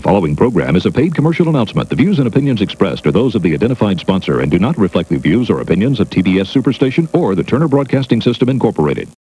following program is a paid commercial announcement. The views and opinions expressed are those of the identified sponsor and do not reflect the views or opinions of TBS Superstation or the Turner Broadcasting System, Incorporated.